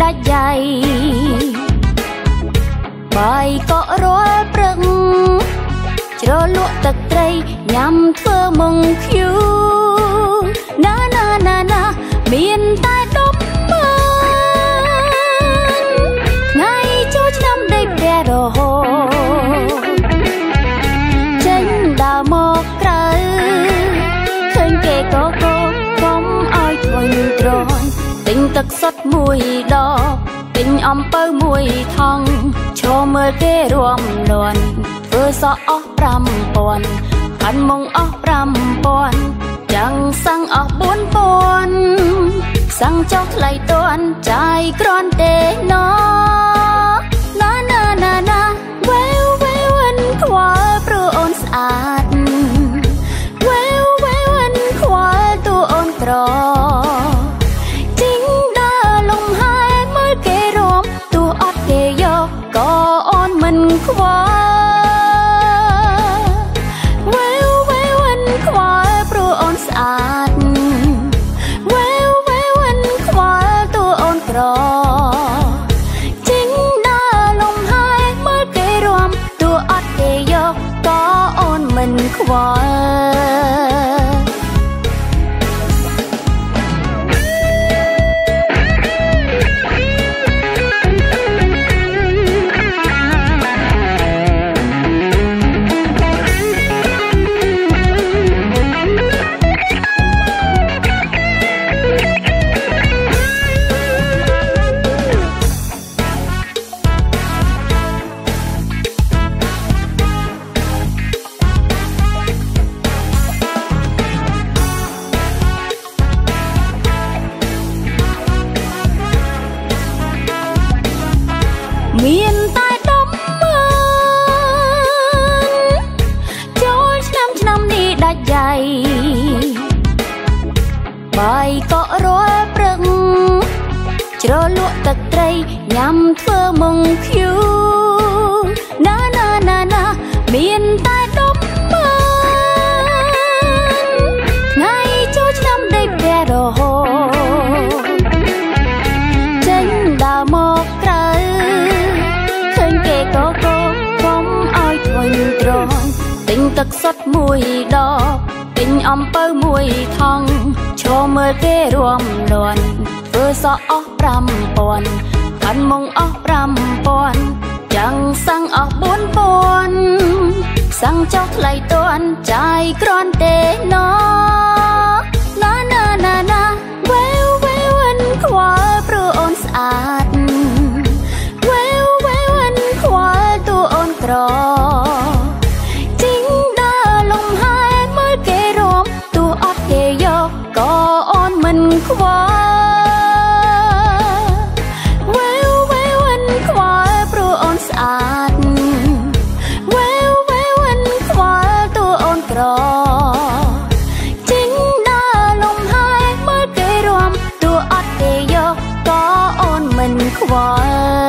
ដាច់ដៃបាយក៏រលព្រឹកជ្រលក់ទឹកត្រីញ៉ាំធ្វើមុងឃ្យូណាមានតែដុំមើលថ្ងៃចូលឆ្នាំដេកព្រះរហូតចេញដើរមកក្រៅឃើញគេក៏កុំឲ្យធុញទ្រាន់ទិញទឹកសុទ្ធមួយដបទិញអំពៅមួយថង់ឈរមើលគេរួមលាន់ធ្វើសក់អស់5000ខាន់មុងអស់5000ចាំងសាំងអស់4000សាំងចុះថ្លៃតន់ចាយគ្រាន់ទេណណាវ៉េវវិនខ្វល់ព្រោះអូនស្អាតវ៉េវវិនខ្វល់តួអូនក្រជីងដើរលំហែមើលគេរួមតួអត់គេយកក៏អូនមិនខ្វល់ស្អាតវ៉េវវិនខ្វល់តួអូនក្រជីងដើរលំហែមើលគេរួមតួអត់គេយកក៏អូនមិនខ្វល់មានតែដុំមើលចូលឆ្នាំនេះដាច់ដៃបាយក៏រលព្រឹកជ្រលក់ទឹកត្រីញ៉ាំធ្វើមុងឃ្យូណាមានតែដុំមើលថ្ងៃចូលឆ្នាំដេកព្រះរហូតចេញដើរមកក្រៅគេក៏កុំឲ្យធុញទ្រាន់ទិញទឹកសុទ្ធមួយដបទិញអំពៅមួយថង់ឈរមើលគេរួមលាន់ធ្វើសក់អស់5000ខាន់មុងអស់5000ចាំងសាំងអស់4000សាំងចុះថ្លៃតន់ចាយគ្រាន់ទេណណាវ៉េវវិនខ្វល់ព្រោះអូនស្អាតក្រជីងដើរលំហែមើលគេរួមតួអត់គេយកក៏អូនមិនខ្វល់វ៉េវវិនខ្វល់ព្រោះអូនស្អាតវ៉េវវិនខ្វល់តួអូនក្រជីងដើរលំហែមើលគេរួមតួអត់គេយកក៏អូនមិនខ្វល់